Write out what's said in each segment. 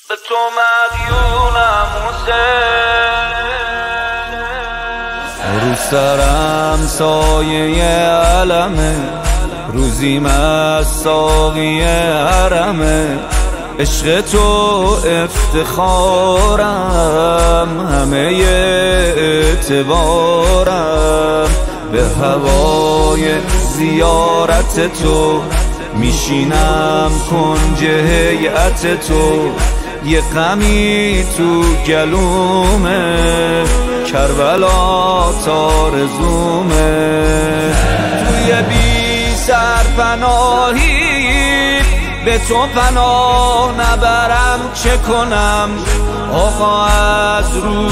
به تو مدیونم حسین، رو سرم سایه علمه، روزیم از ساقی حرمه، عشق تو افتخارم، همه اعتبارم، به هوای زیارت تو میشینم کنج هیئت تو، یه غمی تو گلومه، کربلا تارزومه، توی بی سرپناهی به تو پناه نبرم چه کنم، آقا از رو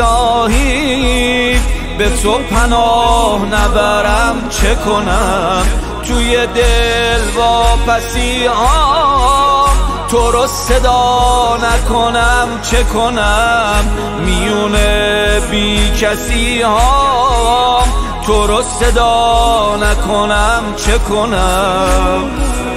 سیاهی به تو پناه نبرم چه کنم، توی دل واپسی ها تو رو صدا نکنم چه کنم، میونه بی کسی ها تو رو صدا نکنم چه کنم.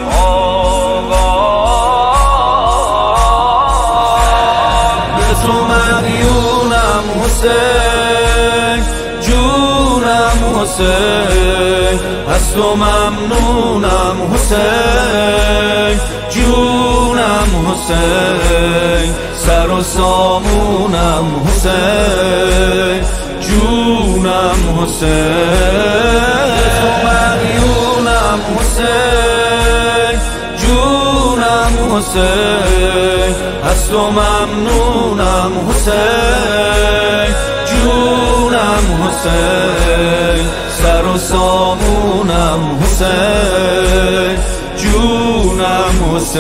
به تو مدیونم حسین، جونم حسین، از تو ممنونم حسین، جونم حسین، سر و سامونم حسین، جونم حسین، به تو مدیونم حسین، جونم حسین، از تو ممنونم حسین، جونم حسین، سر و سامونم حسین، جونم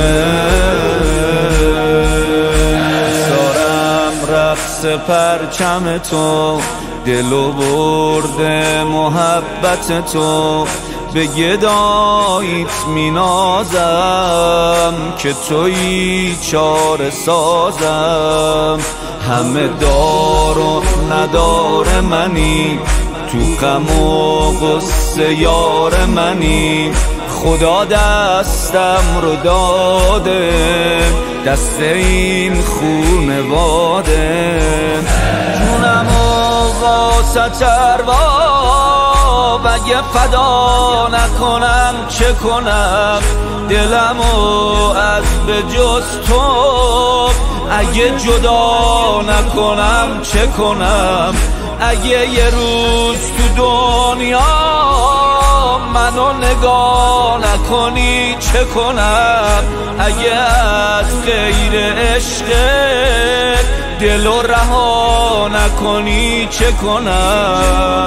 حسین. سارم رقص پرچم تو، دل و برد محبت تو، به گداییت مینازم که تویی چاره سازم، همه دار و ندار منی، تو غم و غصه یار منی، خدا دستم رو داده، دست این خونواده، جونم و واسط ارباب اگه فدا نکنم چه کنم، دلمو از به جز تو اگه جدا نکنم چه کنم، اگه یه روز تو دنیا منو نگاه نکنی چه کنم، اگه از غیر عشق دلو رها نکنی چه کنم.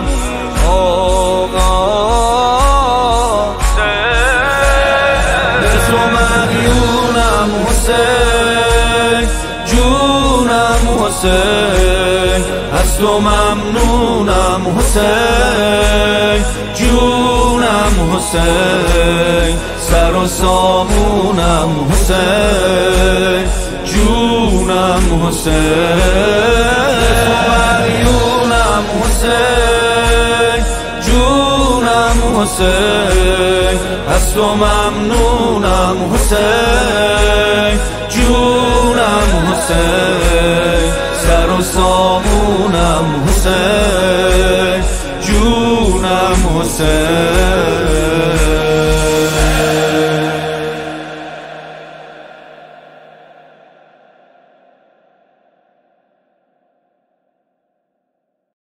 آقا به تو مدیونم حسین، جونم حسین، از تو ممنونم حسین، جونم حسین، سر و سامونم حسین، جونم حسین، به تو مدیونم حسین، جونم حسین، از تو ممنونم حسین،